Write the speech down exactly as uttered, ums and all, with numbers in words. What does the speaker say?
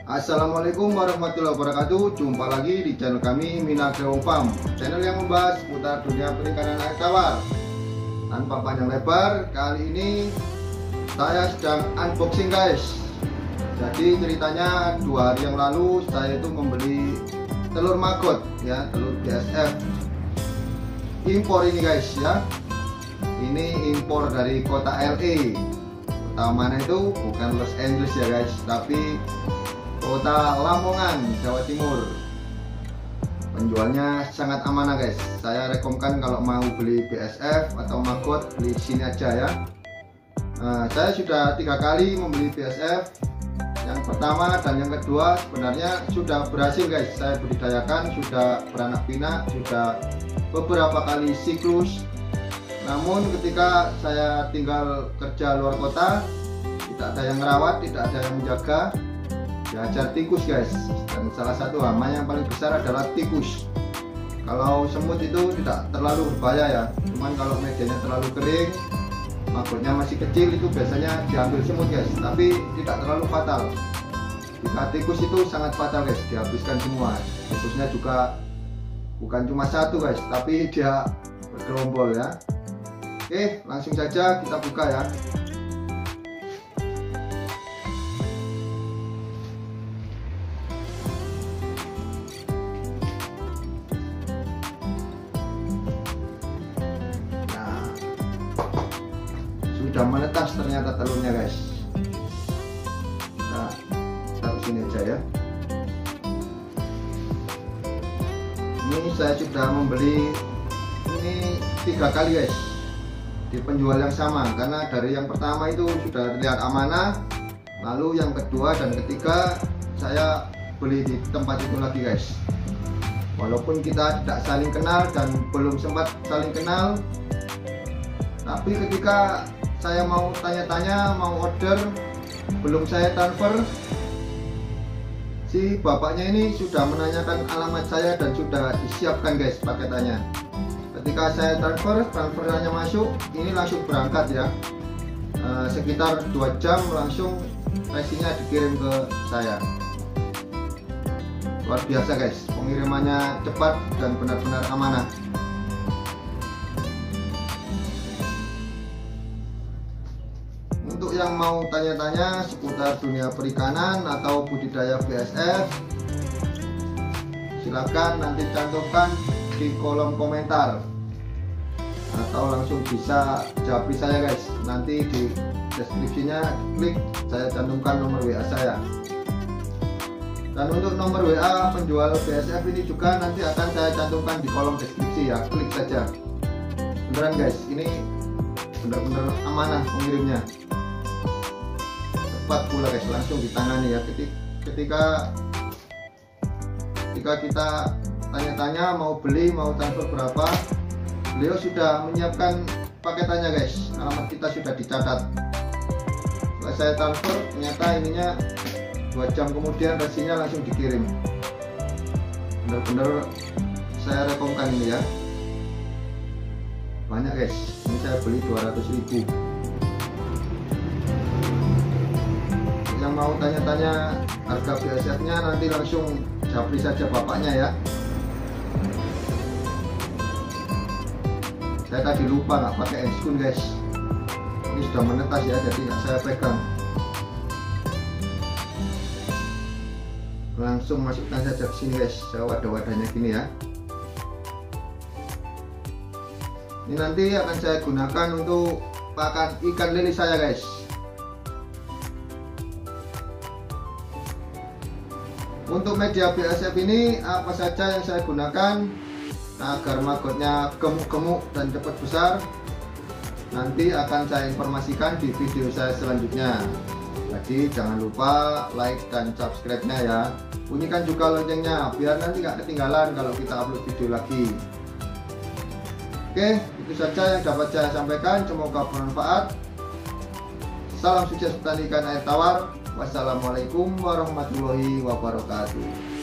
Assalamualaikum warahmatullahi wabarakatuh. Jumpa lagi di channel kami Minagrowing Farm, channel yang membahas seputar dunia perikanan air tawar. Tanpa panjang lebar, kali ini saya sedang unboxing guys. Jadi ceritanya dua hari yang lalu saya itu membeli telur maggot ya, telur B S F impor ini guys ya. Ini impor dari kota L A. Kota mana itu? Bukan Los Angeles ya guys, tapi kota Lamongan, Jawa Timur. Penjualnya sangat amanah guys. Saya rekomkan kalau mau beli B S F atau maggot, beli sini aja ya. Nah, saya sudah tiga kali membeli B S F. Yang pertama dan yang kedua sebenarnya sudah berhasil guys. Saya budidayakan, sudah beranak pinak, sudah beberapa kali siklus. Namun ketika saya tinggal kerja luar kota, tidak ada yang merawat, tidak ada yang menjaga, dihajar tikus guys. Dan salah satu hama yang paling besar adalah tikus. Kalau semut itu tidak terlalu berbahaya ya, cuman kalau medianya terlalu kering, maggotnya masih kecil, itu biasanya diambil semut guys, tapi tidak terlalu fatal. Jika tikus itu sangat fatal guys, dihabiskan semua. Tikusnya juga bukan cuma satu guys, tapi dia bergerombol ya. Oke, langsung saja kita buka ya. Sudah menetas ternyata telurnya guys. Kita taruh sini aja ya. Ini saya sudah membeli ini tiga kali guys di penjual yang sama, karena dari yang pertama itu sudah terlihat amanah, lalu yang kedua dan ketiga saya beli di tempat itu lagi guys. Walaupun kita tidak saling kenal dan belum sempat saling kenal, tapi ketika saya mau tanya-tanya, mau order, belum saya transfer, si bapaknya ini sudah menanyakan alamat saya dan sudah disiapkan guys paketannya. Ketika saya transfer, transferannya masuk, ini langsung berangkat ya. E, sekitar dua jam langsung resinya dikirim ke saya. Luar biasa guys, pengirimannya cepat dan benar-benar amanah. Untuk yang mau tanya-tanya seputar dunia perikanan atau budidaya B S F, silakan nanti cantumkan di kolom komentar atau langsung bisa japri saya guys. Nanti di deskripsinya klik, saya cantumkan nomor W A saya. Dan untuk nomor W A penjual B S F ini juga nanti akan saya cantumkan di kolom deskripsi ya. Klik saja. Beneran guys, ini benar-benar amanah pengirimnya. Cepat pula guys, langsung ditangani ya. Ketika ketika kita tanya-tanya mau beli, mau transfer berapa, beliau sudah menyiapkan paketannya guys. Alamat kita sudah dicatat. Setelah saya transfer, ternyata ininya dua jam kemudian resinya langsung dikirim. Benar-benar saya rekomkan ini ya. Banyak guys, ini saya beli dua ratus ribu. Yang mau tanya-tanya harga B S F nya nanti langsung japri saja bapaknya ya. Saya tadi lupa nggak pakai eskun guys. Ini sudah menetas ya, jadi nggak saya pegang. Langsung masukkan saja ke sini guys, saya wadah-wadahnya gini ya. Ini nanti akan saya gunakan untuk pakan ikan lele saya guys. Untuk media B S F ini apa saja yang saya gunakan agar maggotnya gemuk-gemuk dan cepat besar, nanti akan saya informasikan di video saya selanjutnya. Jadi jangan lupa like dan subscribe-nya ya. Bunyikan juga loncengnya biar nanti nggak ketinggalan kalau kita upload video lagi. Oke, itu saja yang dapat saya sampaikan. Semoga bermanfaat. Salam sukses petani ikan air tawar. Wassalamualaikum warahmatullahi wabarakatuh.